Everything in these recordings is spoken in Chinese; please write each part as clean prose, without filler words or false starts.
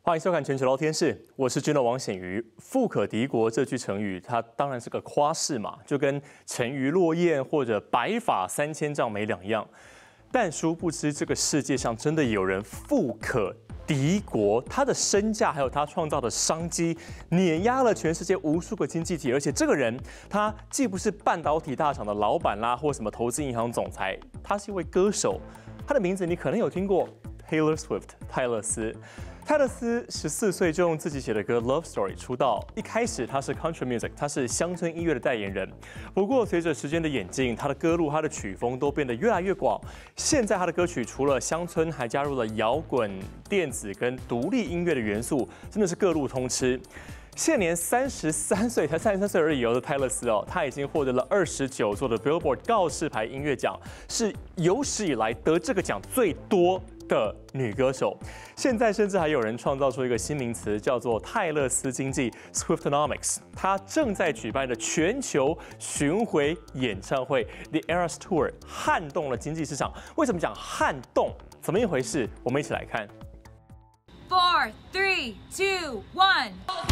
欢迎收看《全球聊天室》，我是军人王显瑜。富可敌国这句成语，它当然是个夸饰嘛，就跟沉鱼落雁或者白发3000丈没两样。但殊不知，这个世界上真的有人富可敌国，他的身价还有他创造的商机，碾压了全世界无数个经济体。而且这个人，他既不是半导体大厂的老板啦，或什么投资银行总裁，他是一位歌手。他的名字你可能有听过 ，Taylor Swift， 泰勒斯。泰勒斯14岁就用自己写的歌《Love Story》出道。一开始他是 Country Music， 他是乡村音乐的代言人。不过随着时间的演进，他的歌路、他的曲风都变得越来越广。现在他的歌曲除了乡村，还加入了摇滚、电子跟独立音乐的元素，真的是各路通吃。现年33岁，才33岁而已的泰勒斯哦，他已经获得了29座的 Billboard 告示牌音乐奖，是有史以来得这个奖最多的女歌手。现在甚至还有人创造出一个新名词，叫做泰勒斯经济 （Swiftonomics）。他正在举办的全球巡回演唱会 The Eras Tour 撼动了经济市场。为什么讲撼动？怎么一回事？我们一起来看。 4, 3, 2, 1。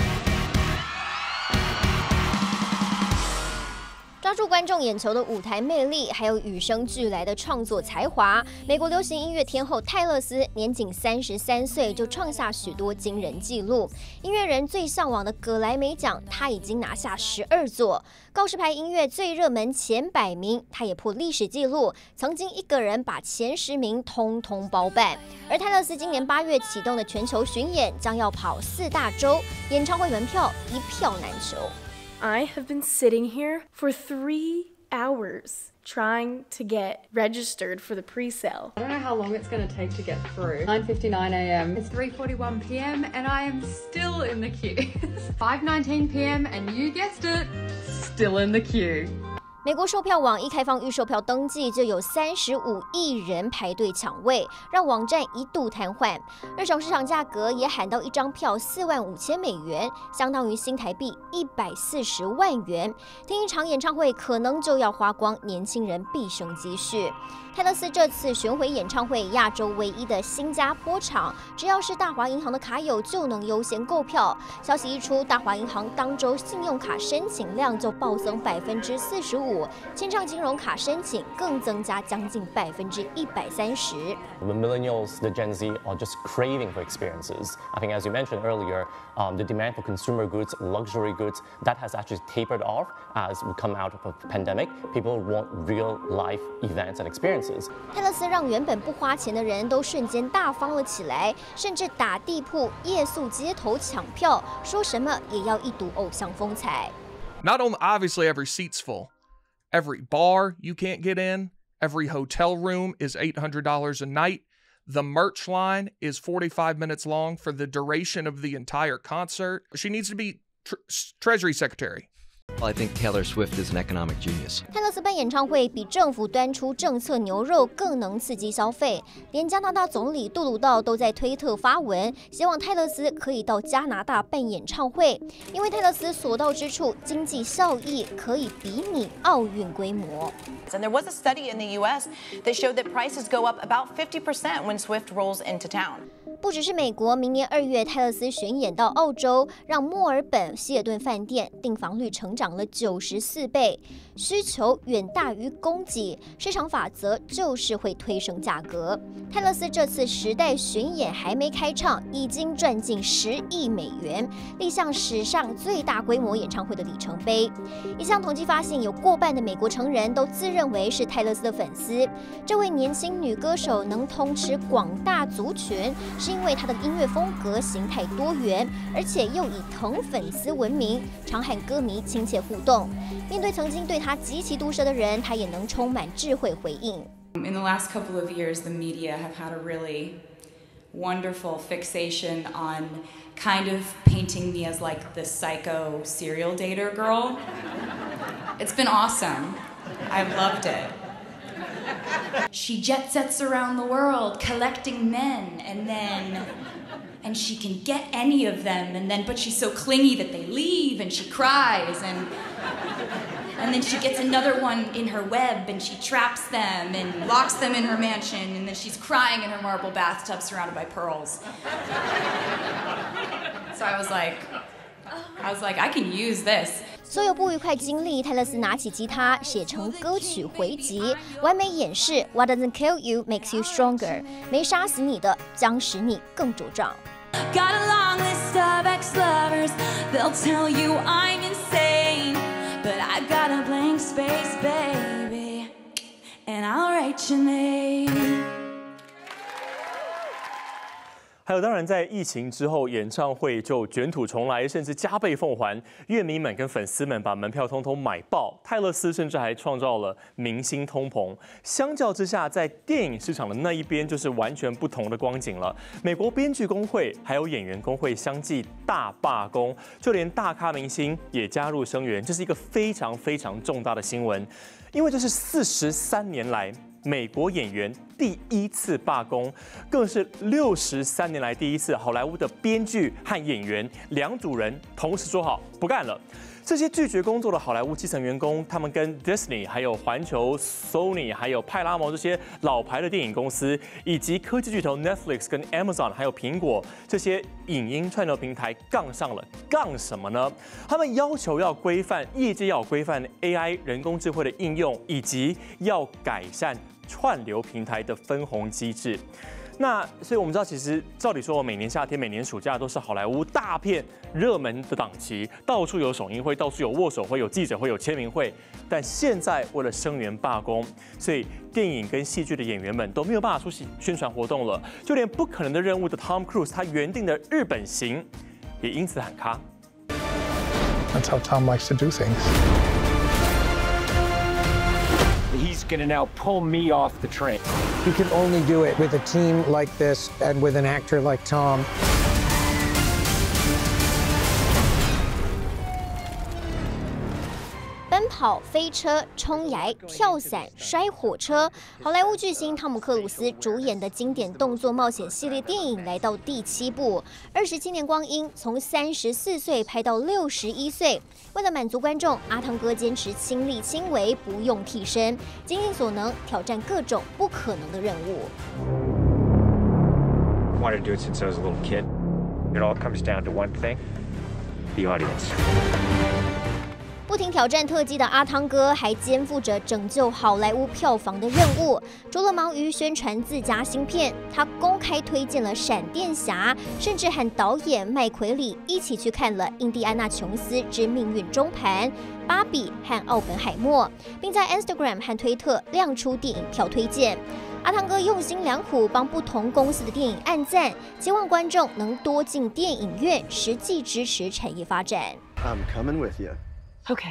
抓住观众眼球的舞台魅力，还有与生俱来的创作才华，美国流行音乐天后泰勒斯年仅33岁就创下许多惊人纪录。音乐人最向往的葛莱美奖，他已经拿下12座；告示牌音乐最热门前100名，他也破历史纪录，曾经一个人把前10名通通包办。而泰勒斯今年8月启动的全球巡演，将要跑4大洲，演唱会门票一票难求。 I have been sitting here for 3 hours trying to get registered for the pre-sale. I don't know how long it's going to take to get through. 9:59 a.m. It's 3:41 p.m. and I am still in the queue. 5:19 p.m. and you guessed it, still in the queue. 美国售票网一开放预售票登记，就有35亿人排队抢位，让网站一度瘫痪。二手市场价格也喊到一张票$45,000，相当于新台币140万元。听一场演唱会可能就要花光年轻人毕生积蓄。泰勒斯这次巡回演唱会，亚洲唯一的新加坡场，只要是大华银行的卡友就能优先购票。消息一出，大华银行当周信用卡申请量就暴增45%，千账金融卡申请更增加将近130%。 The millennials, the Gen Z, are just craving for experiences. I think, as you mentioned earlier, the demand for consumer goods, luxury goods, that has actually tapered off as we come out of a pandemic. People want real life events and experiences. 泰勒斯让原本不花钱的人都瞬间大方了起来，甚至打地铺、夜宿街头抢票，说什么也要一睹偶像风采。 Not only obviously every seat's full, every bar you can't get in, every hotel room is $800 a night. The merch line is 45 minutes long for the duration of the entire concert. She needs to be Treasury Secretary. I think Taylor Swift is an economic genius. 泰勒斯办演唱会比政府端出政策牛肉更能刺激消费，连加拿大总理杜鲁道都在推特发文，希望泰勒斯可以到加拿大办演唱会，因为泰勒斯所到之处经济效益可以比拟奥运规模。 And there was a study in the U.S. that showed that prices go up about 50% when Swift rolls into town. 不只是美国，明年2月泰勒斯巡演到澳洲，让墨尔本希尔顿饭店订房率成长了94倍，需求远大于供给，市场法则就是会推升价格。泰勒斯这次时代巡演还没开唱，已经赚进10亿美元，立下史上最大规模演唱会的里程碑。一项统计发现，有过半的美国成人都自认为是泰勒斯的粉丝。这位年轻女歌手能通吃广大族群，是因为她的音乐风格形态多元，而且又以疼粉丝闻名，常和歌迷亲切互动。面对曾经对她极其毒舌的人，她也能充满智慧回应。 In the last couple of years, the media have had a really wonderful fixation on kind of painting me as like the psycho serial dater girl. It's been awesome. I've loved it. She jet sets around the world collecting men, and she can get any of them, but she's so clingy that they leave, and she cries, and then she gets another one in her web, and she traps them and locks them in her mansion, and then she's crying in her marble bathtub surrounded by pearls. So I was like, I can use this. 所有不愉快经历，泰勒斯拿起吉他写成歌曲回集，完美演示 What doesn't kill you makes you stronger， 没杀死你的将使你更茁壮。 Got a long list of ex-lovers, they'll tell you I'm insane, but I got a blank space, baby, and I'll write your name. 还有，当然，在疫情之后，演唱会就卷土重来，甚至加倍奉还。乐迷们跟粉丝们把门票通通买爆。泰勒斯甚至还创造了明星通膨。相较之下，在电影市场的那一边，就是完全不同的光景了。美国编剧工会还有演员工会相继大罢工，就连大咖明星也加入声援，这是一个非常非常重大的新闻，因为这是43年来美国演员第一次罢工，更是63年来第一次好莱坞的编剧和演员两组人同时说好不干了。这些拒绝工作的好莱坞基层员工，他们跟 Disney、还有环球、Sony、还有派拉蒙这些老牌的电影公司，以及科技巨头 Netflix、跟 Amazon、还有苹果这些影音串流平台杠上了。杠什么呢？他们要求要规范业界要规范 AI 人工智慧的应用，以及要改善串流平台的分红机制。那所以我们知道，其实照理说，每年夏天、每年暑假都是好莱坞大片热门的档期，到处有首映会，到处有握手会、有记者会、有签名会。但现在为了声援罢工，所以电影跟戏剧的演员们都没有办法出席宣传活动了，就连不可能的任务的 Tom Cruise 他原定的日本行也因此喊卡。 That's how Tom likes to do things. He's gonna now pull me off the train. You can only do it with a team like this and with an actor like Tom. 奔跑、飞车、冲崖、跳伞、摔火车，好莱坞巨星汤姆·克鲁斯主演的经典动作冒险系列电影来到第7部，27年光阴，从34岁拍到61岁。为了满足观众，阿汤哥坚持亲力亲为，不用替身，尽尽所能挑战各种不可能的任务。 I wanted to do it since I was a little kid. It all comes down to one thing: the audience. 不停挑战特技的阿汤哥，还肩负着拯救好莱坞票房的任务。除了忙于宣传自家新片，他公开推荐了《闪电侠》，甚至和导演麦奎里一起去看了《印第安纳琼斯之命运中盘》、《芭比》和《奥本海默》，并在 Instagram 和推特亮出电影票推荐。阿汤哥用心良苦，帮不同公司的电影按赞，希望观众能多进电影院，实际支持产业发展。 I'm coming with you. Okay.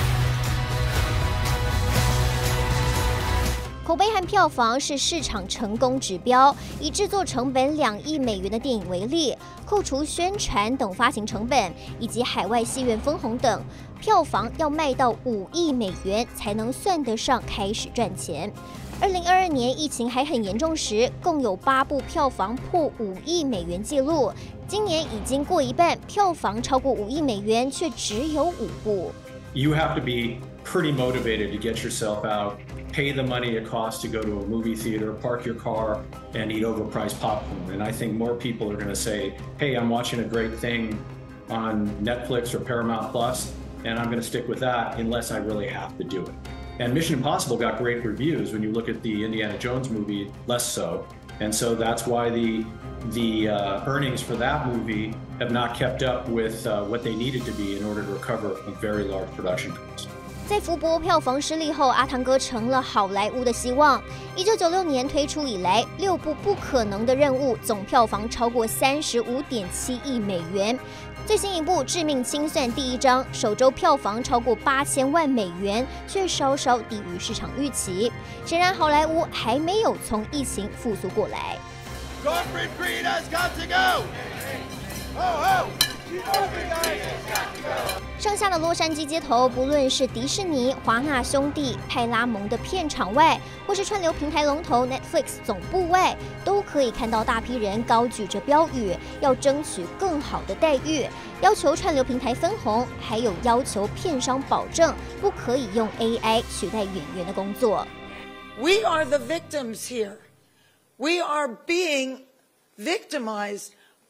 口碑和票房是市场成功指标。以制作成本2亿美元的电影为例，扣除宣传等发行成本以及海外戏院分红等，票房要卖到5亿美元才能算得上开始赚钱。2022年疫情还很严重时，共有8部票房破5亿美元纪录。今年已经过一半，票房超过5亿美元却只有5部。 You have to be pretty motivated to get yourself out, pay the money it costs to go to a movie theater, park your car, and eat overpriced popcorn. And I think more people are going to say, hey, I'm watching a great thing on Netflix or Paramount Plus, and I'm going to stick with that unless I really have to do it. And Mission Impossible got great reviews. When you look at the Indiana Jones movie, less so. And so that's why the earnings for that movie have not kept up with what they needed to be in order to recover a very large production cost. 在福伯票房失利后，阿汤哥成了好莱坞的希望。1996年推出以来，6部不可能的任务总票房超过35.7亿美元。最新一部《致命清算》第一章首周票房超过8000万美元，却稍稍低于市场预期。显然，好莱坞还没有从疫情复苏过来。 Corporate greed has got to go. Ho ho! 盛夏的洛杉矶街头，不论是迪士尼、华纳兄弟、派拉蒙的片场外，或是串流平台龙头 Netflix 总部外，都可以看到大批人高举着标语，要争取更好的待遇，要求串流平台分红，还有要求片商保证不可以用 AI 取代演员的工作。 We are the victims here. We are being victimized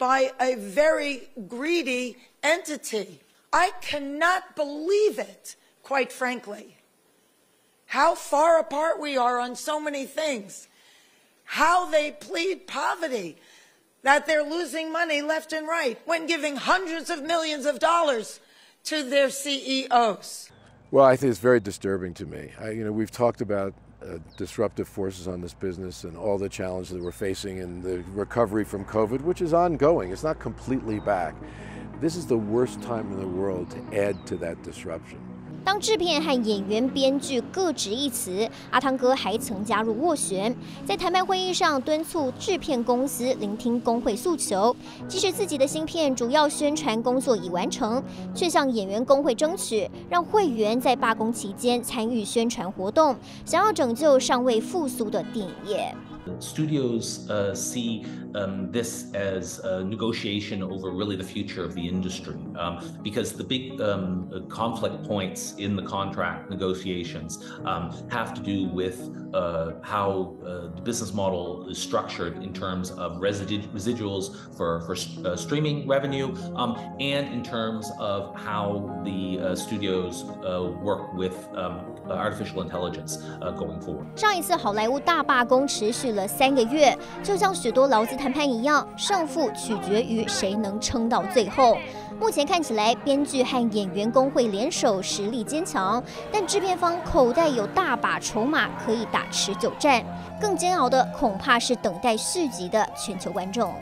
by a very greedy entity. I cannot believe it, quite frankly. How far apart we are on so many things. How they plead poverty, that they're losing money left and right when giving hundreds of millions of dollars to their CEOs. Well, I think it's very disturbing to me. We've talked about disruptive forces on this business and all the challenges that we're facing and the recovery from COVID, which is ongoing. It's not completely back. This is the worst time in the world to add to that disruption. 当制片和演员、编剧各执一词，阿汤哥还曾加入斡旋，在谈判会议上敦促制片公司聆听工会诉求，即使自己的新片主要宣传工作已完成，却向演员工会争取，让会员在罢工期间参与宣传活动，想要拯救尚未复苏的电影业。 Studios see this as a negotiation over really the future of the industry because the big conflict points in the contract negotiations have to do with how the business model is structured in terms of residuals for streaming revenue and in terms of how the studios work with artificial intelligence going forward. 上一次好莱坞大罢工持续了3个月，就像许多劳资谈判一样，胜负取决于谁能撑到最后。目前看起来，编剧和演员工会联手，实力坚强，但制片方口袋有大把筹码可以打持久战。更煎熬的恐怕是等待续集的全球观众。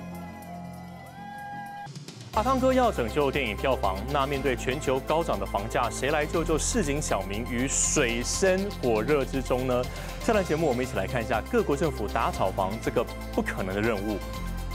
阿汤哥要拯救电影票房，那面对全球高涨的房价，谁来救市井小民于水深火热之中呢？下段节目我们一起来看一下各国政府打炒房这个不可能的任务。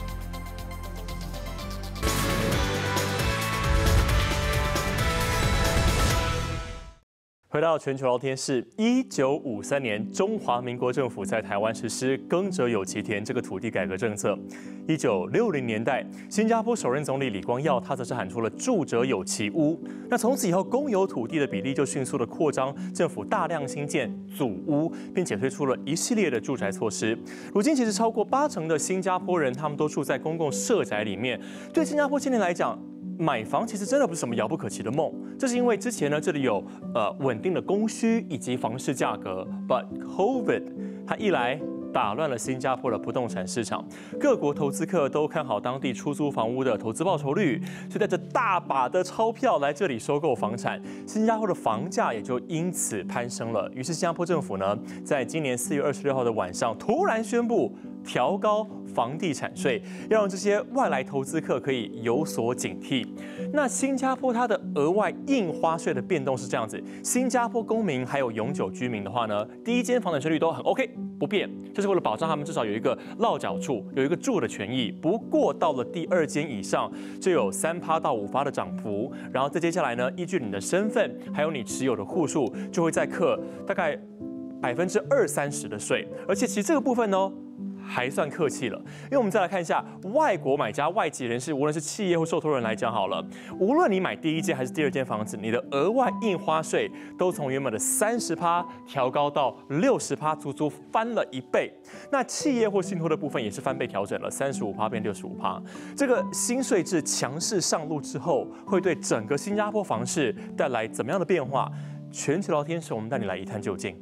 回到全球聊天室，1953年，中华民国政府在台湾实施“耕者有其田”这个土地改革政策。1960年代，新加坡首任总理李光耀他则是喊出了“住者有其屋”。那从此以后，公有土地的比例就迅速的扩张，政府大量兴建祖屋，并且推出了一系列的住宅措施。如今，其实超过80%的新加坡人他们都住在公共社宅里面。对新加坡青年来讲， 买房其实真的不是什么遥不可及的梦，这是因为之前呢，这里有稳定的供需以及房市价格 ，but COVID 它一来打乱了新加坡的不动产市场，各国投资客都看好当地出租房屋的投资报酬率，所以带着大把的钞票来这里收购房产，新加坡的房价也就因此攀升了。于是新加坡政府呢，在今年4月26号的晚上突然宣布 调高房地产税，要让这些外来投资客可以有所警惕。那新加坡它的额外印花税的变动是这样子：新加坡公民还有永久居民的话呢，第一间房产税率都很 OK 不变，就是为了保障他们至少有一个落脚处，有一个住的权益。不过到了第2间以上，就有3%到5%的涨幅。然后再接下来呢，依据你的身份还有你持有的户数，就会再课大概20%-30%的税。而且其实这个部分呢， 还算客气了，因为我们再来看一下外国买家、外籍人士，无论是企业或受托人来讲好了，无论你买第1间还是第2间房子，你的额外印花税都从原本的30%调高到60%，足足翻了1倍。那企业或信托的部分也是翻倍调整了，35%变65%。这个新税制强势上路之后，会对整个新加坡房市带来怎么样的变化？全球聊天室，我们带你来一探究竟。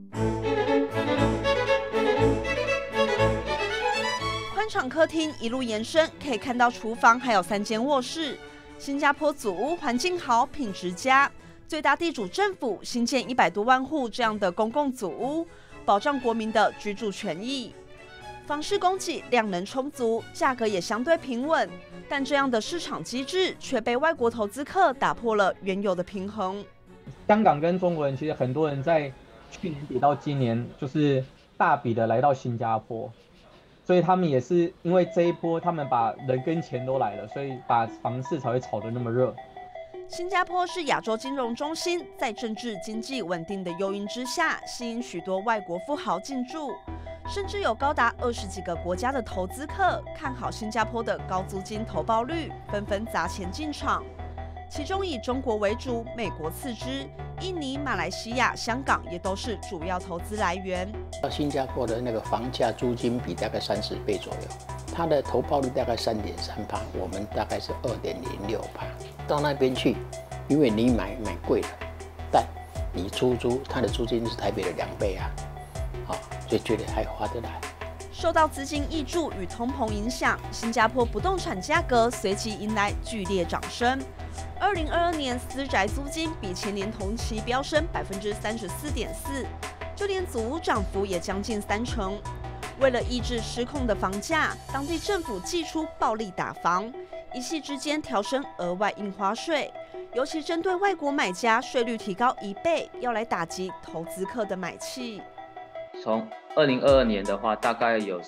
宽敞客厅一路延伸，可以看到厨房，还有3间卧室。新加坡祖屋环境好，品质佳，最大地主政府新建100多万户这样的公共祖屋，保障国民的居住权益。房市供给量能充足，价格也相对平稳，但这样的市场机制却被外国投资客打破了原有的平衡。 香港跟中国人其实很多人在去年底到今年就是大笔的来到新加坡。 所以他们也是因为这一波，他们把人跟钱都来了，所以把房市才会炒得那么热。 新加坡是亚洲金融中心，在政治经济稳定的诱因之下，吸引许多外国富豪进驻，甚至有高达20几个国家的投资客看好新加坡的高租金投报率，纷纷砸钱进场。其中以中国为主，美国次之，印尼、马来西亚、香港也都是主要投资来源。 新加坡的那个房价租金比大概30倍左右， 它的投报率大概3.3%，我们大概是2.06%。到那边去，因为你买贵了，但你出租，它的租金是台北的2倍啊，所以觉得还划得来。 受到资金挹注与通膨影响，新加坡不动产价格随即迎来剧烈涨升。2022年私宅租金比前年同期飙升34.4%，就连祖屋涨幅也将近30%。为了抑制失控的房价，当地政府祭出暴力打房，一夕之间调升额外印花税，尤其针对外国买家，税率提高1倍，要来打击投资客的买气。 从2022年的话，大概有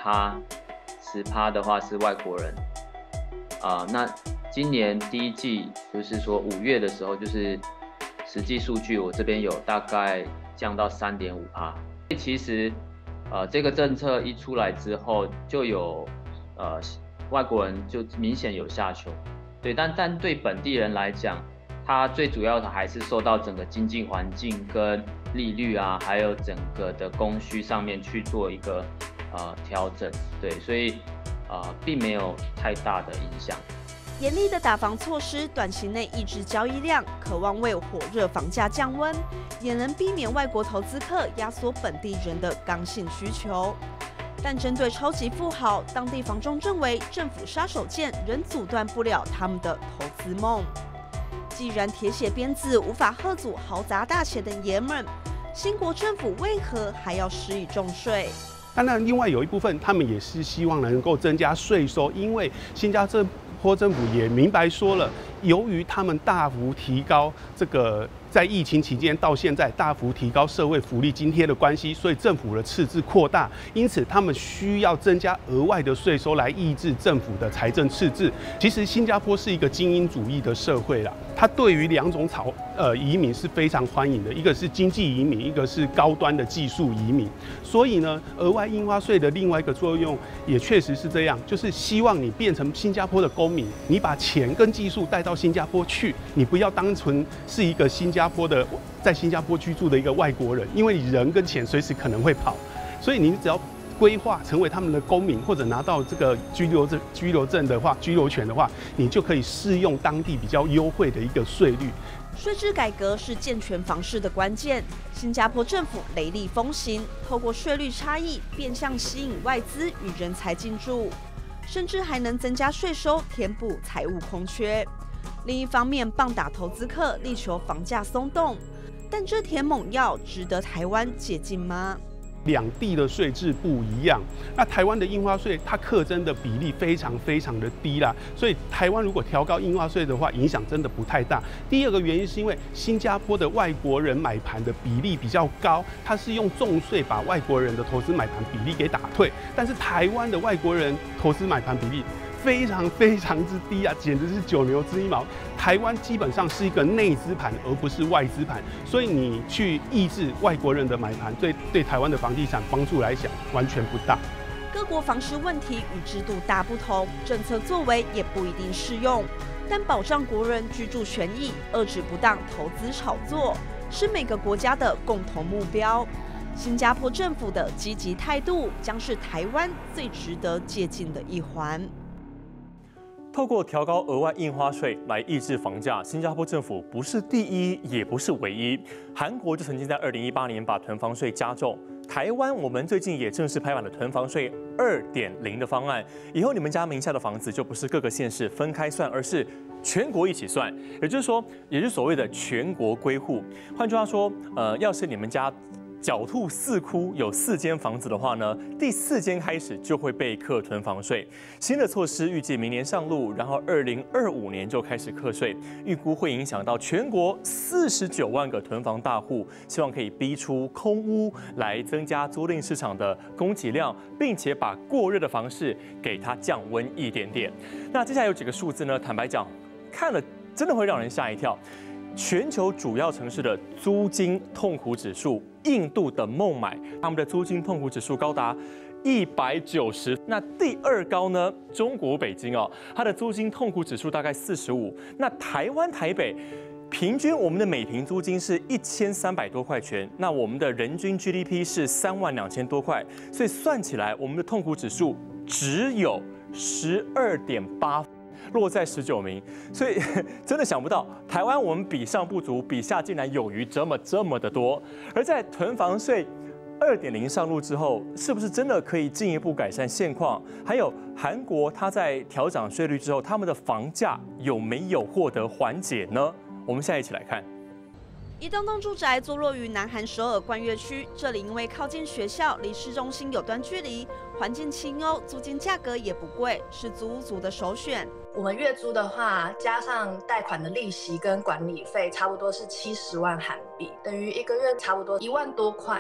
10%的话是外国人，那今年第一季就是说5月的时候，就是实际数据我这边有大概降到3.5%。其实这个政策一出来之后，就有外国人就明显有下修，对，但对本地人来讲，它最主要的还是受到整个经济环境跟利率啊，还有整个的供需上面去做一个调整，对，所以并没有太大的影响。 严厉的打房措施，短期内抑制交易量，渴望为火热房价降温，也能避免外国投资客压缩本地人的刚性需求。但针对超级富豪，当地房仲认为政府杀手锏仍阻断不了他们的投资梦。既然铁血鞭子无法吓阻豪砸大钱的爷们，新国政府为何还要施以重税？ 当然，另外有一部分他们也是希望能够增加税收，因为新加坡政府也明白说了，由于他们大幅提高这个在疫情期间到现在大幅提高社会福利津贴的关系，所以政府的赤字扩大，因此他们需要增加额外的税收来抑制政府的财政赤字。其实新加坡是一个精英主义的社会啦，它对于2种移民是非常欢迎的，一个是经济移民，一个是高端的技术移民。所以呢，额外印花税的另外一个作用也确实是这样，就是希望你变成新加坡的公民，你把钱跟技术带到新加坡去，你不要当成是一个在新加坡居住的一个外国人，因为你人跟钱随时可能会跑，所以你只要规划成为他们的公民，或者拿到这个居留证的话，居留权的话，你就可以适用当地比较优惠的一个税率。 税制改革是健全房市的关键。新加坡政府雷厉风行，透过税率差异变相吸引外资与人才进驻，甚至还能增加税收，填补财务空缺。另一方面，棒打投资客，力求房价松动，但这填猛药值得台湾借鉴吗？ 两地的税制不一样，那台湾的印花税它课征的比例非常的低啦，所以台湾如果调高印花税的话，影响真的不太大。第二个原因是因为新加坡的外国人买盘的比例比较高，它是用重税把外国人的投资买盘比例给打退，但是台湾的外国人投资买盘比例非常之低啊，简直是9牛之1毛。台湾基本上是一个内资盘，而不是外资盘，所以你去抑制外国人的买盘，对台湾的房地产帮助来讲完全不大。 各国房市问题与制度大不同，政策作为也不一定适用，但保障国人居住权益、遏制不当投资炒作，是每个国家的共同目标。新加坡政府的积极态度，将是台湾最值得借鉴的一环。 透过调高额外印花税来抑制房价，新加坡政府不是第一，也不是唯一。韩国就曾经在2018年把囤房税加重，台湾我们最近也正式拍板了囤房税2.0的方案。以后你们家名下的房子就不是各个县市分开算，而是全国一起算。也就是说，也就是所谓的全国归户。换句话说，要是你们家狡兔4窟有4间房子的话呢，第4间开始就会被课囤房税。新的措施预计明年上路，然后2025年就开始课税，预估会影响到全国49万个囤房大户，希望可以逼出空屋来增加租赁市场的供给量，并且把过热的房市给它降温一点点。那接下来有几个数字呢？坦白讲，看了真的会让人吓一跳。全球主要城市的租金痛苦指数，印度的孟买，他们的租金痛苦指数高达190。那第2高呢？中国北京哦，它的租金痛苦指数大概45。那台湾台北，平均我们的每坪租金是1300多块钱，那我们的人均 GDP 是32000多块，所以算起来，我们的痛苦指数只有12.8分，落在19名。所以真的想不到，台湾我们比上不足，比下竟然有余这么的多。而在囤房税2.0上路之后，是不是真的可以进一步改善现况？还有韩国，它在调涨税率之后，他们的房价有没有获得缓解呢？我们现在一起来看。 一栋栋住宅坐落于南韩首尔冠岳区，这里因为靠近学校，离市中心有段距离，环境清幽，租金价格也不贵，是租屋族的首选。 我们月租的话，加上贷款的利息跟管理费，差不多是70万韩币，等于一个月差不多1万多块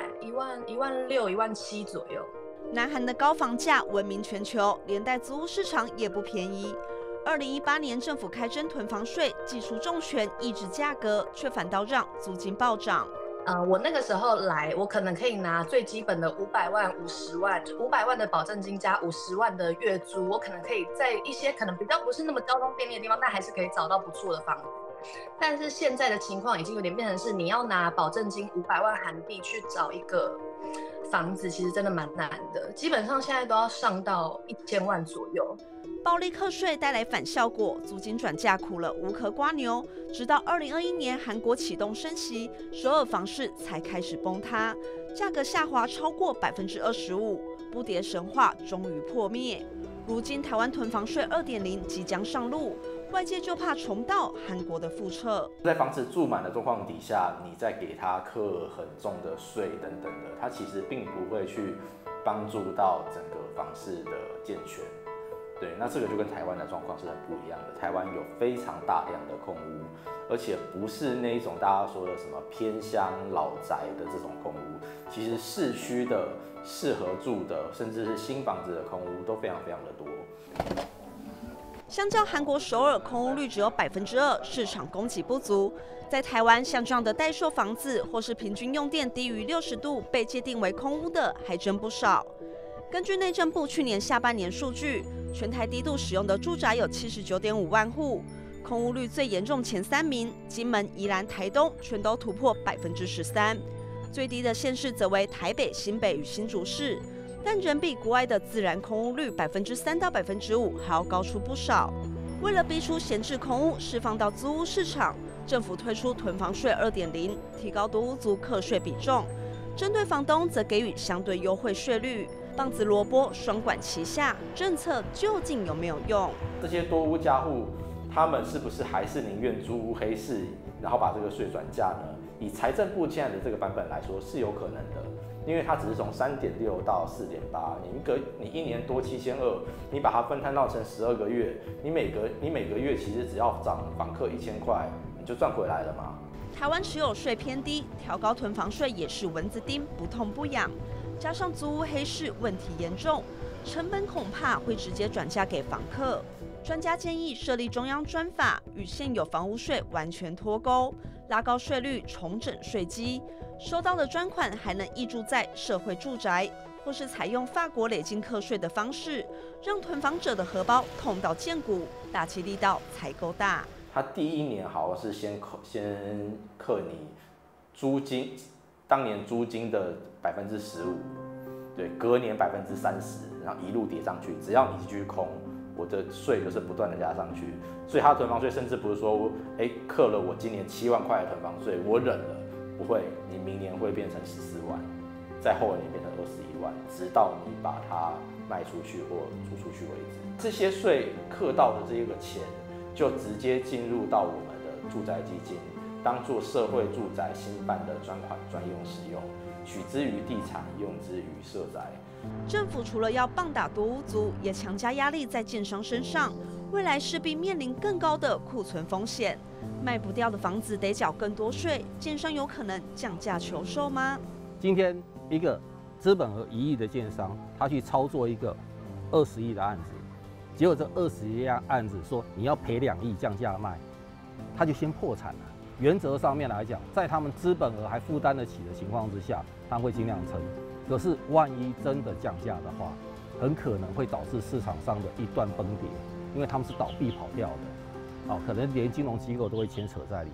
，16000、17000左右。 南韩的高房价闻名全球，连带租屋市场也不便宜。2018年政府开征囤房税，祭出重拳抑制价格，却反倒让租金暴涨。 我那个时候来，我可能可以拿最基本的500万、50万，500万的保证金加50万的月租，我可能可以在一些可能比较不是那么交通便利的地方，但还是可以找到不错的房子。但是现在的情况已经有点变成是，你要拿保证金500万韩币去找一个房子，其实真的蛮难的，基本上现在都要上到1000万左右。 暴力课税带来反效果，租金转价苦了无壳瓜牛。直到2021年韩国启动升息，首尔房市才开始崩塌，价格下滑超过25%，不跌神话终于破灭。如今台湾囤房税2.0即将上路，外界就怕重蹈韩国的覆辙。 在房子住满的状况底下，你再给他课很重的税等等的，它其实并不会去帮助到整个房市的健全。对，那这个就跟台湾的状况是很不一样的。台湾有非常大量的空屋，而且不是那一种大家说的什么偏乡老宅的这种空屋，其实市区的适合住的，甚至是新房子的空屋都非常的多。 相较韩国首尔，空屋率只有2%，市场供给不足。在台湾，像这样的待售房子，或是平均用电低于60度被界定为空屋的，还真不少。根据内政部去年下半年数据，全台低度使用的住宅有79.5万户，空屋率最严重前3名，金门、宜兰、台东全都突破13%，最低的县市则为台北、新北与新竹市，但仍比国外的自然空屋率3%到5%还要高出不少。为了逼出闲置空屋，释放到租屋市场，政府推出囤房税2.0，提高多屋族课税比重，针对房东则给予相对优惠税率。棒子萝卜双管齐下，政策究竟有没有用？ 这些多屋家户，他们是不是还是宁愿租屋黑市，然后把这个税转嫁呢？以财政部现在的这个版本来说是有可能的，因为它只是从3.6到4.8，你1年多7200，你把它分摊到成12个月，你每个月其实只要涨房客1000块，你就赚回来了嘛。 台湾持有税偏低，调高囤房税也是蚊子叮，不痛不痒。加上租屋黑市问题严重，成本恐怕会直接转嫁给房客。专家建议设立中央专法，与现有房屋税完全脱钩，拉高税率，重整税基，收到的专款还能挹注在社会住宅，或是采用法国累进课税的方式，让囤房者的荷包痛到见骨，打击力道才够大。 他第1年好像是先课你租金。当年租金的15%，对，隔年30%，然后一路叠上去。只要你继续空，我的税就是不断的加上去。所以它囤房税甚至不是说，课了我今年7万块的囤房税，我忍了，不会，你明年会变成14万，再后年变成21万，直到你把它卖出去或租出去为止。这些税课到的这个钱，就直接进入到我们的住宅基金。当做社会住宅新办的专款专用使用，取之于地产，用之于社宅。 政府除了要棒打多屋族，也强加压力在建商身上，未来势必面临更高的库存风险。卖不掉的房子得缴更多税，建商有可能降价求售吗？ 今天一个资本额1亿的建商，他去操作一个20亿的案子，结果这20亿案子说你要赔2亿降价卖，他就先破产了。原则上面来讲，在他们资本额还负担得起的情况之下，他们会尽量撑。可是万一真的降价的话，很可能会导致市场上的一段崩跌，因为他们是倒闭跑掉的，可能连金融机构都会牵扯在里面。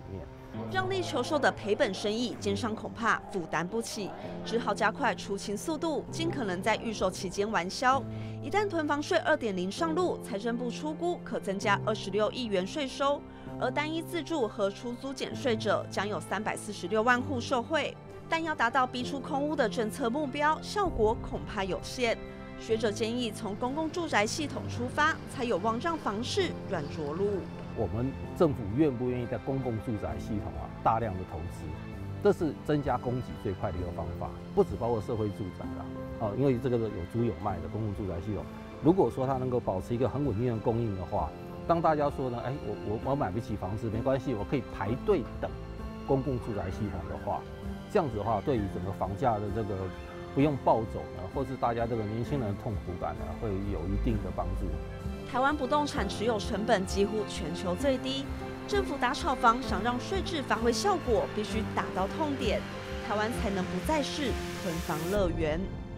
让力求售的赔本生意，奸商恐怕负担不起，只好加快出清速度，尽可能在预售期间完销。一旦囤房税 2.0 上路，财政部初估可增加26亿元税收，而单一自住和出租减税者将有346万户受惠。但要达到逼出空屋的政策目标，效果恐怕有限。学者建议从公共住宅系统出发，才有望让房市软着陆。 我们政府愿不愿意在公共住宅系统大量的投资？这是增加供给最快的一个方法，不只包括社会住宅啦，因为这个有租有卖的公共住宅系统，如果说它能够保持一个很稳定的供应的话，当大家说呢，我买不起房子没关系，我可以排队等公共住宅系统的话，这样子的话，对于整个房价的这个不用暴走呢，或是大家这个年轻人的痛苦感呢，会有一定的帮助。 台湾不动产持有成本几乎全球最低，政府打炒房想让税制发挥效果，必须打到痛点，台湾才能不再是囤房乐园。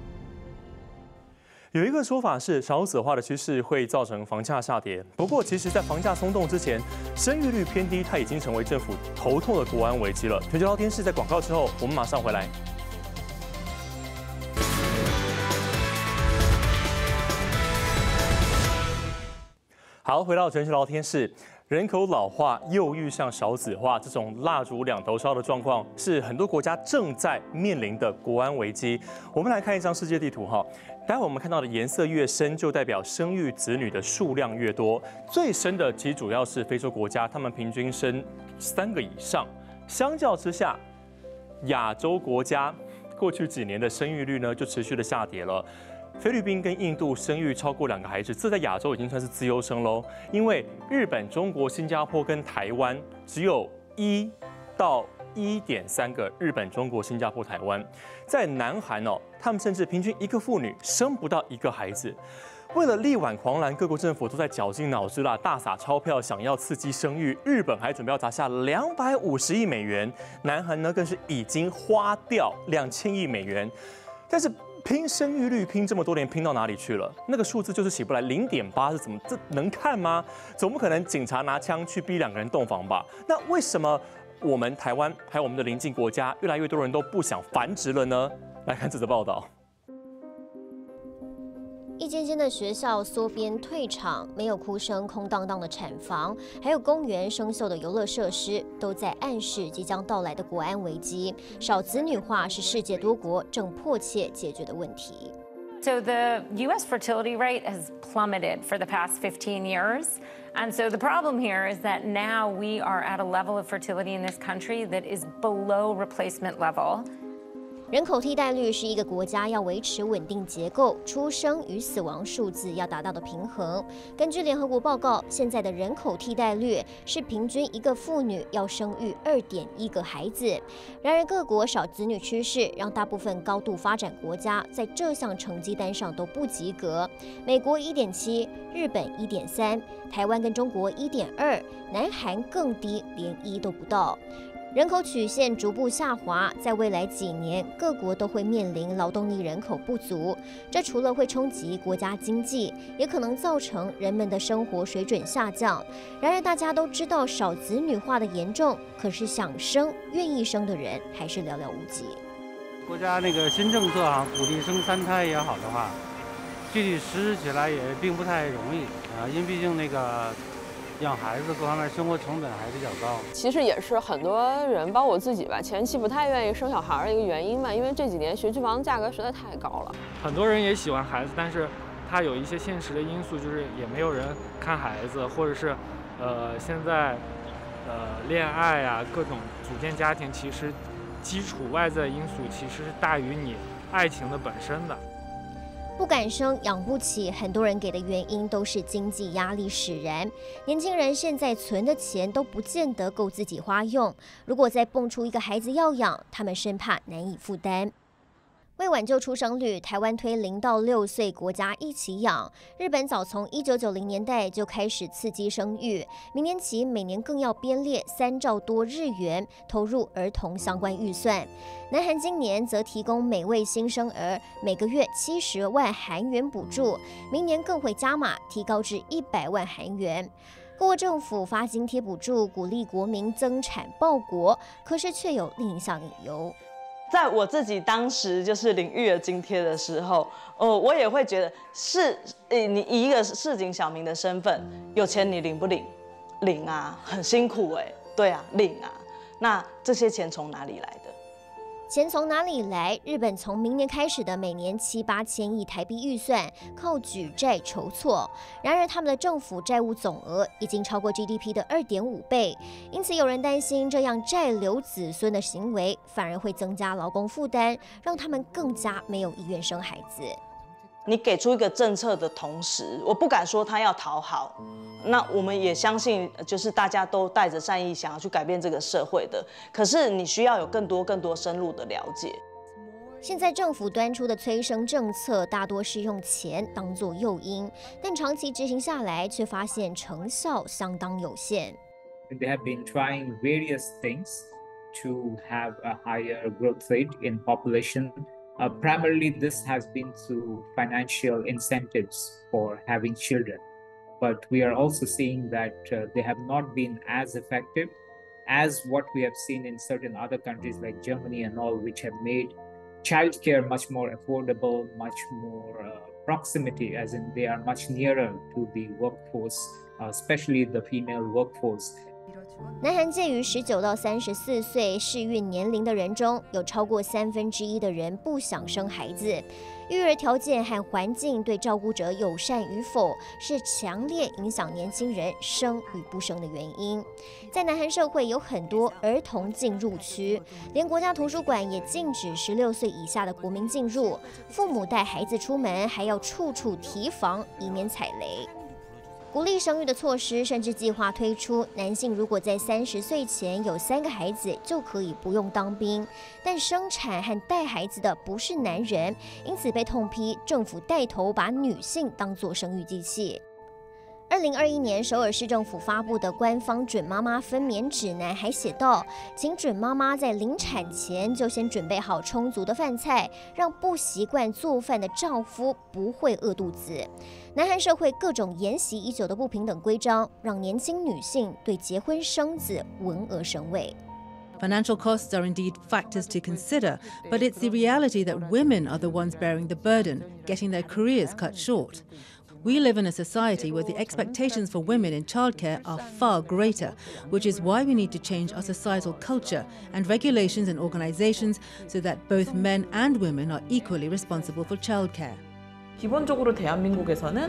有一个说法是，少子化的趋势会造成房价下跌。不过，其实，在房价松动之前，生育率偏低，它已经成为政府头痛的国安危机了。全球聊天室在广告之后，我们马上回来。好，回到全球聊天室。人口老化又遇上少子化，这种蜡烛两头烧的状况，是很多国家正在面临的国安危机。我们来看一张世界地图哈，待会我们看到的颜色越深，就代表生育子女的数量越多。最深的其实主要是非洲国家，他们平均生3个以上。相较之下，亚洲国家过去几年的生育率呢，就持续的下跌了。菲律宾跟印度生育超过2个孩子，这在亚洲已经算是资优生喽。因为日本、中国、新加坡跟台湾只有1到1.3个，日本、中国、新加坡、台湾。在南韩他们甚至平均1个妇女生不到1个孩子。为了力挽狂澜，各国政府都在绞尽脑汁啦，大撒钞票想要刺激生育。日本还准备要砸下250亿美元，南韩呢更是已经花掉2000亿美元。但是拼生育率拼这么多年，拼到哪里去了？那个数字就是起不来，0.8是怎么？这能看吗？总不可能警察拿枪去逼2个人洞房吧？那为什么我们台湾还有我们的邻近国家，越来越多人都不想繁殖了呢？来看这则报道。 一间间的学校缩编退场，没有哭声，空荡荡的产房，还有公园生锈的游乐设施，都在暗示即将到来的国安危机。少子女化是世界多国正迫切解决的问题。 So the U.S. fertility rate has plummeted for the past 15 years. And so the problem here is that now we are at a level of fertility in this country that is below replacement level. 人口替代率是一个国家要维持稳定结构、出生与死亡数字要达到的平衡。根据联合国报告，现在的人口替代率是平均1个妇女要生育2.1个孩子。然而，各国少子女趋势让大部分高度发展国家在这项成绩单上都不及格。美国1.7，日本1.3，台湾跟中国1.2，南韩更低，连1都不到。人口曲线逐步下滑，在未来几年，各国都会面临劳动力人口不足。这除了会冲击国家经济，也可能造成人们的生活水准下降。然而，大家都知道少子女化的严重，可是想生、愿意生的人还是寥寥无几。 国家那个新政策鼓励生3胎也好的话，具体实施起来也并不太容易因为毕竟那个养孩子各方面生活成本还比较高。 其实也是很多人，包括我自己吧，前期不太愿意生小孩的一个原因吧，因为这几年学区房价格实在太高了。 很多人也喜欢孩子，但是他有一些现实的因素，就是也没有人看孩子，或者是现在恋爱啊各种组建家庭，其实基础外在因素其实是大于你爱情的本身的。 不敢生，养不起，很多人给的原因都是经济压力使然。年轻人现在存的钱都不见得够自己花用，如果再蹦出一个孩子要养，他们生怕难以负担。为挽救出生率，台湾推0到6岁国家一起养。日本早从1990年代就开始刺激生育，明年起每年更要编列3兆多日元投入儿童相关预算。南韩今年则提供每位新生儿每个月70万韩元补助，明年更会加码提高至100万韩元。 不过政府发津贴补助，鼓励国民增产报国，可是却有另一项隐忧。 在我自己当时就是领育儿津贴的时候，我也会觉得你以一个市井小民的身份，有钱你领不领？领啊，很辛苦对啊，领啊。那这些钱从哪里来的？ 钱从哪里来？日本从明年开始的每年7、8千亿台币预算，靠举债筹措。然而，他们的政府债务总额已经超过 GDP 的2.5倍，因此有人担心这样债留子孙的行为，反而会增加劳工负担，让他们更加没有意愿生孩子。 你给出一个政策的同时，我不敢说他要讨好，那我们也相信，就是大家都带着善意想要去改变这个社会的。可是你需要有更多深入的了解。 现在政府端出的催生政策大多是用钱当作诱因，但长期执行下来，却发现成效相当有限。 They have been trying various things to have a higher growth rate in population. Primarily, this has been through financial incentives for having children. But we are also seeing that they have not been as effective as what we have seen in certain other countries like Germany and all, which have made childcare much more affordable, much more proximity, as in they are much nearer to the workforce, especially the female workforce. 南韩介于19到34岁适孕年龄的人中，有超过1/3的人不想生孩子。育儿条件和环境对照顾者友善与否，是强烈影响年轻人生与不生的原因。在南韩社会有很多儿童禁入区，连国家图书馆也禁止16岁以下的国民进入。父母带孩子出门还要处处提防，以免踩雷。鼓励生育的措施甚至计划推出，男性如果在30岁前有3个孩子，就可以不用当兵。但生产和带孩子的不是男人，因此被痛批政府带头把女性当作生育机器。2021年，首尔市政府发布的官方准妈妈分娩指南还写道，请准妈妈在临产前就先准备好充足的饭菜，让不习惯做饭的丈夫不会饿肚子。南韩社会各种沿袭已久的不平等规章，让年轻女性对结婚生子闻而生畏。 Financial costs are indeed factors to consider, but it's the reality that women are the ones bearing the burden, getting their careers cut short. We live in a society where the expectations for women in childcare are far greater, which is why we need to change our societal culture and regulations and organizations so that both men and women are equally responsible for childcare. 기본적으로 대한민국에서는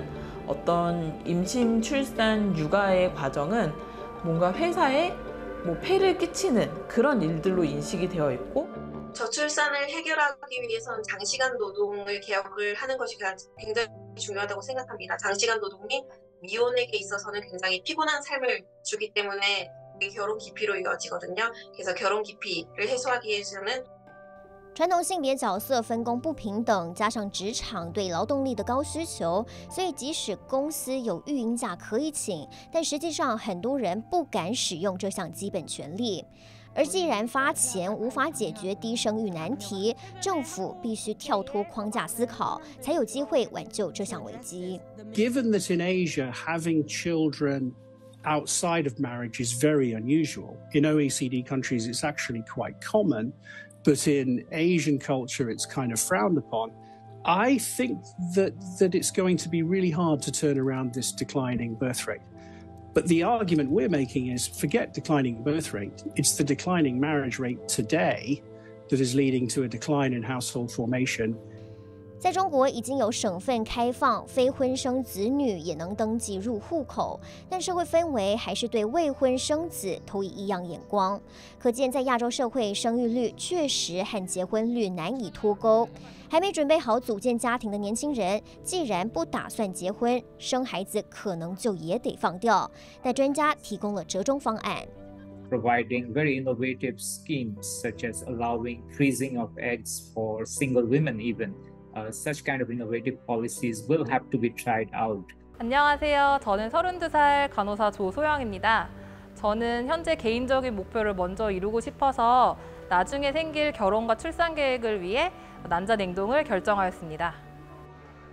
어떤 임신, 출산, 육아의 과정은 뭔가 회사에 폐를 끼치는 그런 일들로 인식이 되어 있고 저출산을 해결하기 위해선 장시간 노동을 개혁을 하는 것이 굉장히 중요하다고 생각합니다. 장시간 노동이 미혼에게 있어서는 굉장히 피곤한 삶을 주기 때문에 결혼 기피로 이어지거든요. 그래서 결혼 기피를 해소하기 위해서는 传统性别角色分工不平等，加上职场对劳动力的高需求，所以即使公司有育婴假可以请，但实际上很多人不敢使用这项基本权利。而既然发钱无法解决低生育难题，政府必须跳脱框架思考，才有机会挽救这项危机。 Given that in Asia, having children outside of marriage is very unusual. In OECD countries, it's actually quite common, but in Asian culture, it's kind of frowned upon. I think that it's going to be really hard to turn around this declining birth rate. But the argument we're making is forget declining birth rate. It's the declining marriage rate today that is leading to a decline in household formation. 在中国已经有省份开放非婚生子女也能登记入户口，但社会氛围还是对未婚生子投以异样眼光。可见，在亚洲社会，生育率确实和结婚率难以脱钩。还没准备好组建家庭的年轻人，既然不打算结婚，生孩子可能就也得放掉。但专家提供了折中方案。 Providing very innovative schemes such as allowing freezing of eggs for single women even. Such kind of innovative policies will have to be tried out. 안녕하세요. 저는 32살 간호사 조소영입니다. 저는 현재 개인적인 목표를 먼저 이루고 싶어서 나중에 생길 결혼과 출산 계획을 위해 난자 냉동을 결정하였습니다.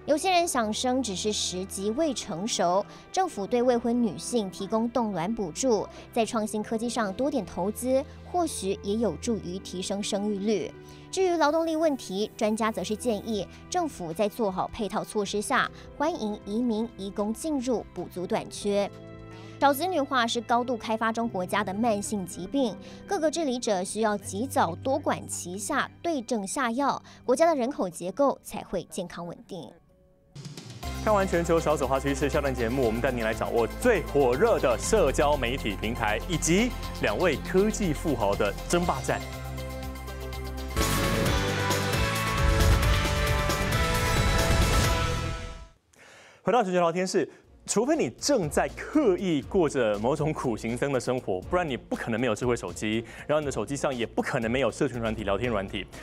有些人想生只是时机未成熟，政府对未婚女性提供冻卵补助，在创新科技上多点投资，或许也有助于提升生育率。至于劳动力问题，专家则是建议政府在做好配套措施下，欢迎移民移工进入，补足短缺。少子女化是高度开发中国家的慢性疾病，各个治理者需要及早多管齐下，对症下药，国家的人口结构才会健康稳定。 看完全球少子化趋势，下段节目我们带您来掌握最火热的社交媒体平台，以及2位科技富豪的争霸战。回到全球聊天室，除非你正在刻意过着某种苦行僧的生活，不然你不可能没有智慧手机，然后你的手机上也不可能没有社群软体、聊天软体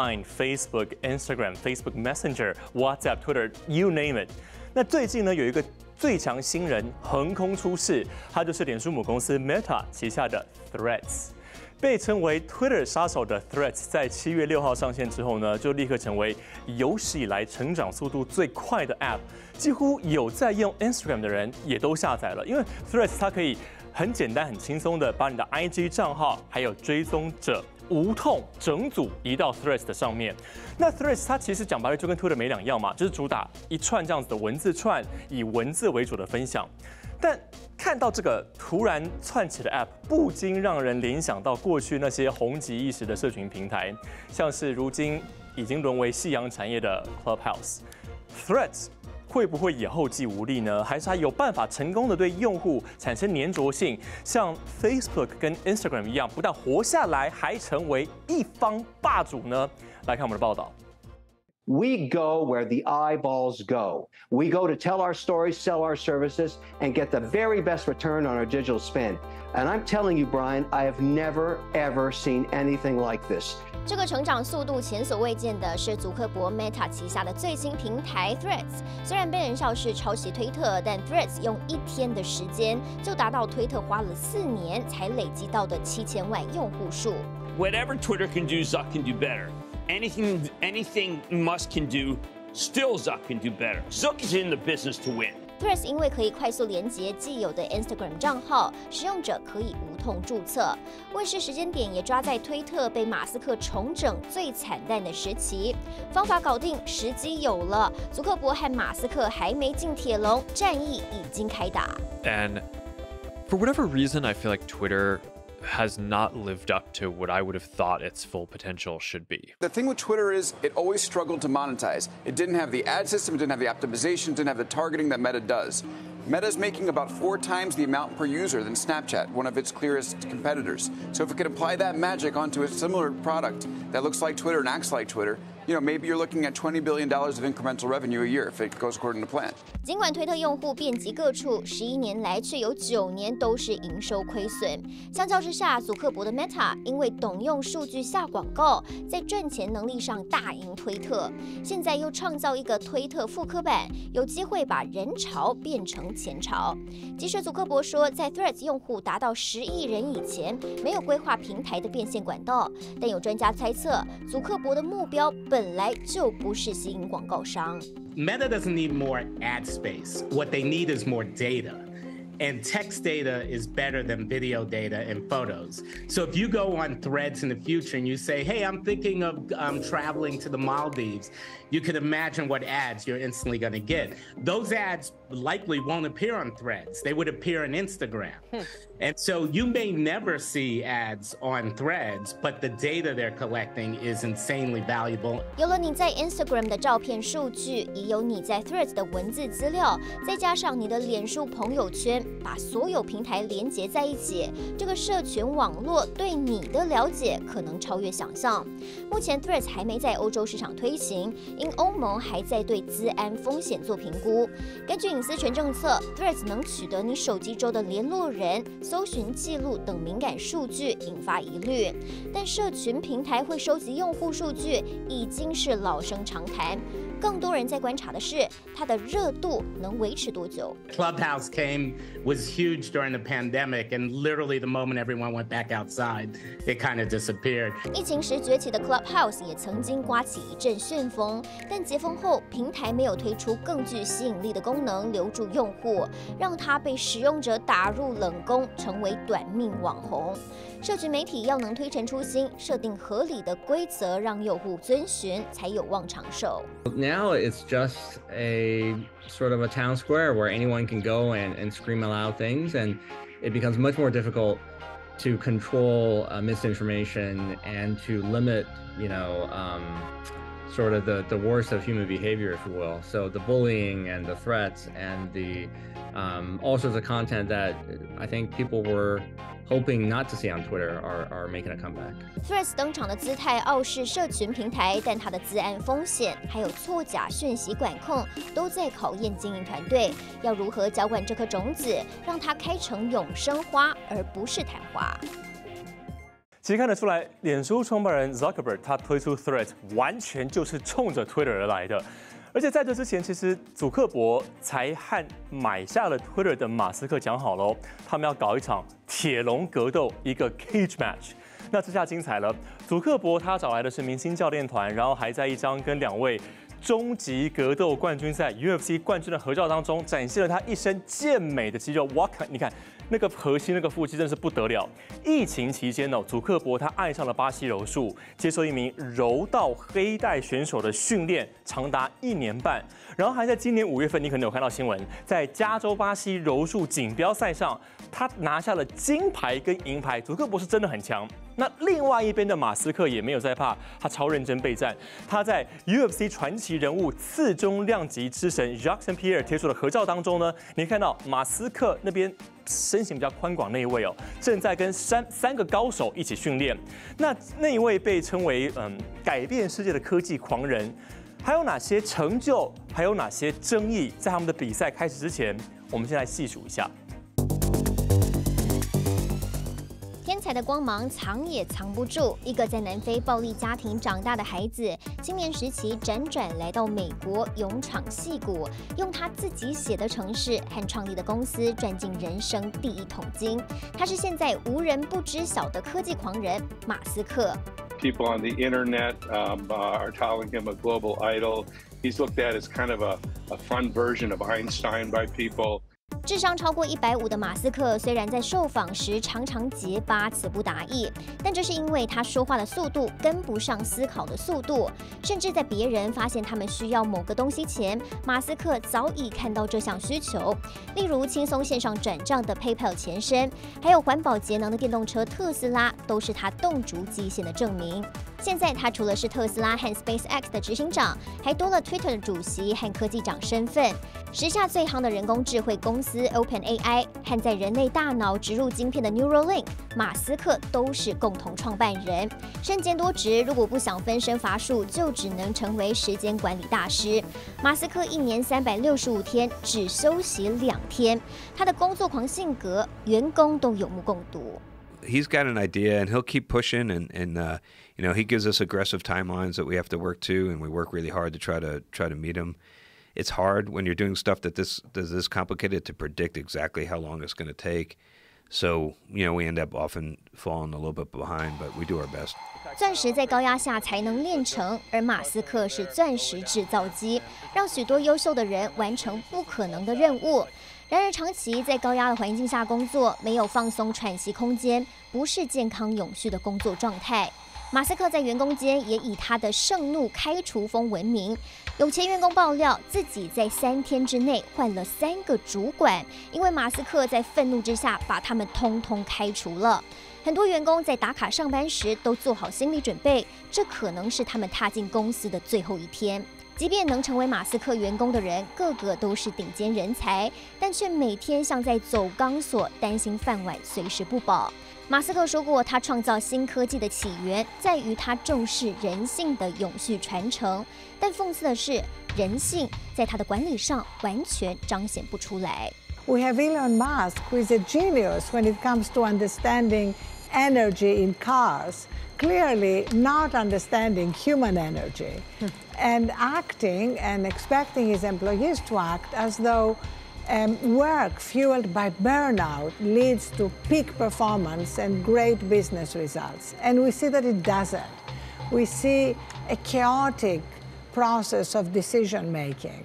，Line、Facebook、Instagram、Facebook Messenger、WhatsApp、Twitter，you name it。那最近呢，有一个最强新人横空出世，他就是脸书母公司 Meta 旗下的 Threads。被称为 Twitter 杀手的 Threads 在7月6号上线之后呢，就立刻成为有史以来成长速度最快的 App， 几乎有在用 Instagram 的人也都下载了，因为 Threads 它可以很简单、很轻松的把你的 IG 账号还有追踪者无痛整组移到 Threads 的上面。那 Threads 它其实讲白了就跟 Twitter 没两样嘛，就是主打一串这样子的文字串，以文字为主的分享。但看到这个突然窜起的 App， 不禁让人联想到过去那些红极一时的社群平台，像是如今已经沦为夕阳产业的 Clubhouse。Threads 会不会也后继无力呢？还是它有办法成功的对用户产生粘着性，像 Facebook 跟 Instagram 一样，不但活下来，还成为一方霸主呢？来看我们的报道。 We go where the eyeballs go. We go to tell our stories, sell our services, and get the very best return on our digital spend. And I'm telling you, Brian, I have never, ever seen anything like this. 这个成长速度前所未见的是祖克伯 Meta 旗下的最新平台 Threads。虽然被人笑是抄袭推特，但 Threads 用1天的时间就达到推特花了4年才累积到的7000万用户数。 Whatever Twitter can do, Zuck can do better. Anything Musk can do, still Zuck can do better. Zuck is in the business to win. Threads 因为可以快速连接既有的 Instagram 账号，使用者可以无痛注册。问世时间点也抓在推特被马斯克重整最惨淡的时期，方法搞定，时机有了。祖克伯和马斯克还没进铁笼，战役已经开打。 And for whatever reason, I feel like Twitter has not lived up to what I would have thought its full potential should be. The thing with Twitter is it always struggled to monetize. It didn't have the ad system, it didn't have the optimization, didn't have the targeting that Meta does. Meta's making about 4 times the amount per user than Snapchat, one of its clearest competitors. So if it could apply that magic onto a similar product that looks like Twitter and acts like Twitter, you know, maybe you're looking at $20 billion of incremental revenue a year if it goes according to plan. 尽管推特用户遍及各处，11年来却有9年都是营收亏损。相较之下，祖克伯的 Meta 因为懂用数据下广告，在赚钱能力上大赢推特。现在又创造一个推特复刻版，有机会把人潮变成钱潮。即使祖克伯说，在 Threads 用户达到10亿人以前，没有规划平台的变现管道，但有专家猜测，祖克伯的目标本来就不是吸引广告商。 Meta doesn't need more ad space. What they need is more data. And text data is better than video data and photos. So if you go on Threads in the future and you say, hey, I'm thinking of traveling to the Maldives, you can imagine what ads you're instantly going to get. Those ads likely won't appear on Threads. They would appear on Instagram. And so you may never see ads on Threads, but the data they're collecting is insanely valuable. 有了你在 Instagram 的照片数据，也有你在 Threads 的文字资料，再加上你的脸书朋友圈，把所有平台连结在一起，这个社群网络对你的了解可能超越想象。目前 Threads 还没在欧洲市场推行，因欧盟还在对资安风险做评估。根据隐私权政策 ，Threads 能取得你手机中的联络人、搜寻记录等敏感数据，引发疑虑。但社群平台会收集用户数据已经是老生常谈。 更多人在观察的是它的热度能维持多久。 Clubhouse was huge during the pandemic, and literally the moment everyone went back outside, it kind of disappeared. 疫情时崛起的 Clubhouse 也曾经刮起一阵旋风，但解封后，平台没有推出更具吸引力的功能留住用户，让它被使用者打入冷宫，成为短命网红。社群媒体要能推陈出新，设定合理的规则，让用户遵循，才有望长寿。 Now it's just a sort of a town square where anyone can go and scream aloud things, and it becomes much more difficult to control misinformation and to limit, sort of the worst of human behavior, if you will. So the bullying and the threats and the all sorts of content that I think people were hoping not to see on Twitter are making a comeback. Threads 登场的姿态傲视社群平台，但它的资安风险还有错假讯息管控都在考验经营团队，要如何浇灌这颗种子，让它开成永生花，而不是昙花。 其实看得出来，脸书创办人 Zuckerberg 他推出 Threads 完全就是冲着 Twitter 而来的。而且在这之前，其实祖克伯才和买下了 Twitter 的马斯克讲好喽，他们要搞一场铁笼格斗，一个 cage match。那这下精彩了，祖克伯他找来的是明星教练团，然后还在一张跟2位终极格斗冠军赛 UFC 冠军的合照当中，展现了他一身健美的肌肉。哇，你看那个核心那个腹肌真是不得了。疫情期间祖克伯他爱上了巴西柔术，接受一名柔道黑带选手的训练，长达1年半。然后还在今年5月份，你可能有看到新闻，在加州巴西柔术锦标赛上，他拿下了金牌跟银牌。祖克伯是真的很强。那另外一边的马斯克也没有在怕，他超认真备战。他在 UFC 传奇人物次中量级之神 Jacques St. Pierre 贴出的合照当中呢，你看到马斯克那边身形比较宽广那一位正在跟三个高手一起训练。那一位被称为改变世界的科技狂人，还有哪些成就，还有哪些争议，在他们的比赛开始之前，我们先来细数一下。 天才的光芒藏也藏不住。一个在南非暴力家庭长大的孩子，青年时期辗转来到美国，勇闯矽谷，用他自己写的程式和创立的公司赚进人生第一桶金。他是现在无人不知晓的科技狂人马斯克。 People on the internet are calling him a global idol. He's looked at as kind of a fun version of Einstein by people. 智商超过150的马斯克，虽然在受访时常常结巴、词不达意，但这是因为他说话的速度跟不上思考的速度，甚至在别人发现他们需要某个东西前，马斯克早已看到这项需求。例如轻松线上转账的 PayPal 前身，还有环保节能的电动车特斯拉，都是他动足机先的证明。现在他除了是特斯拉和 SpaceX 的执行长，还多了 Twitter 的主席和科技长身份。时下最夯的人工智慧公司 OpenAI 和在人类大脑植入晶片的 Neuralink， 马斯克都是共同创办人。身兼多职，如果不想分身乏术，就只能成为时间管理大师。马斯克1年365天，只休息2天。他的工作狂性格，员工都有目共睹。 He's got an idea and he'll keep pushing and he gives us aggressive timelines that we have to work to, and we work really hard to try to meet him. It's hard when you're doing stuff that is this complicated to predict exactly how long it's going to take. So, we end up often falling a little bit behind, but we do our best. 钻石在高压下才能炼成，而马斯克是钻石制造机，让许多优秀的人完成不可能的任务。然而，长期在高压的环境下工作，没有放松喘息空间，不是健康永续的工作状态。马斯克在员工间也以他的盛怒开除风闻名。有前员工爆料，自己在3天之内换了3个主管，因为马斯克在愤怒之下把他们通通开除了。很多员工在打卡上班时都做好心理准备，这可能是他们踏进公司的最后一天。即便能成为马斯克员工的人，个个都是顶尖人才，但却每天像在走钢索，担心饭碗随时不保。马斯克说过，他创造新科技的起源在于他重视人性的永续传承，但讽刺的是，人性在他的管理上完全彰显不出来。 We have Elon Musk, who is a genius when it comes to understanding energy in cars, clearly not understanding human energy and acting and expecting his employees to act as though work fueled by burnout leads to peak performance and great business results. And we see that it doesn't. We see a chaotic process of decision making.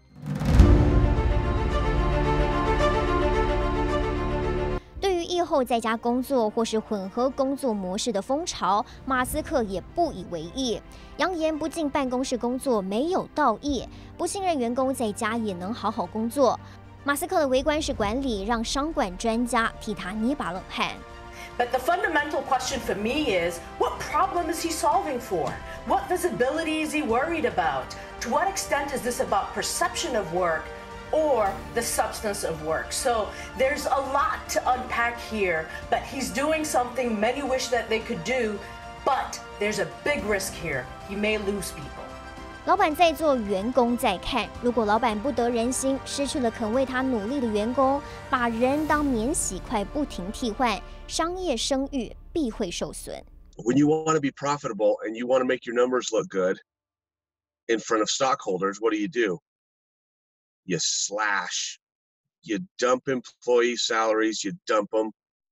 疫后在家工作或是混合工作模式的风潮，马斯克也不以为意，扬言不进办公室工作没有道义，不信任员工在家也能好好工作。马斯克的微观式管理让商管专家替他捏把冷汗。 But the fundamental question for me is, what problem is he solving for? What visibility is he worried about? To what extent is this about perception of work or the substance of work? So there's a lot to unpack here, but he's doing something many wish that they could do, but there's a big risk here. He may lose people. 老板在做，员工在看。如果老板不得人心，失去了肯为他努力的员工，把人当免洗筷不停替换，商业声誉必会受损。 When you want to be profitable and you want to make your numbers look good in front of stockholders, what do? You slash, you dump employee salaries, you dump them,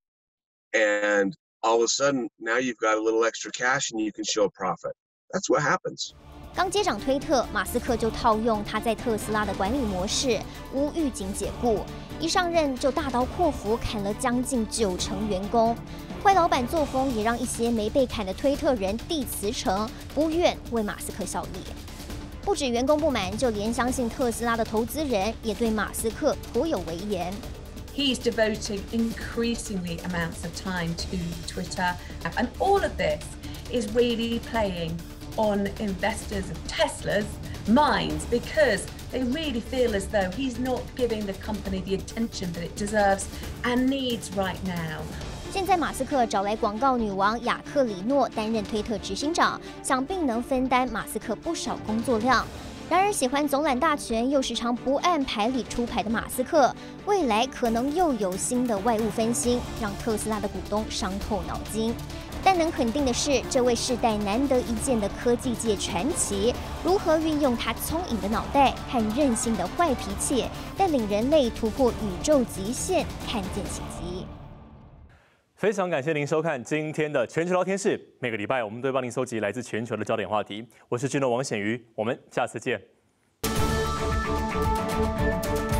and all of a sudden now you've got a little extra cash and you can show a profit. That's what happens. 刚接掌推特，马斯克就套用他在特斯拉的管理模式，无预警解雇，一上任就大刀阔斧砍了将近90%员工。坏老板作风也让一些没被砍的推特人递辞呈，不愿为马斯克效力。不止员工不满，就连相信特斯拉的投资人也对马斯克颇有微言。 He's devoting increasingly amounts of time to Twitter, and all of this is really playing on investors of Tesla's minds because they really feel as though he's not giving the company the attention that it deserves and needs right now. 现在马斯克找来广告女王雅克里诺担任推特执行长，想必能分担马斯克不少工作量。然而，喜欢总揽大权又时常不按牌理出牌的马斯克，未来可能又有新的外务分心，让特斯拉的股东伤透脑筋。但能肯定的是，这位世代难得一见的科技界传奇，如何运用他聪颖的脑袋和任性的坏脾气，带领人类突破宇宙极限，看见奇迹。 非常感谢您收看今天的全球聊天室。每个礼拜我们都会帮您搜集来自全球的焦点话题。我是Juno王显瑜，我们下次见。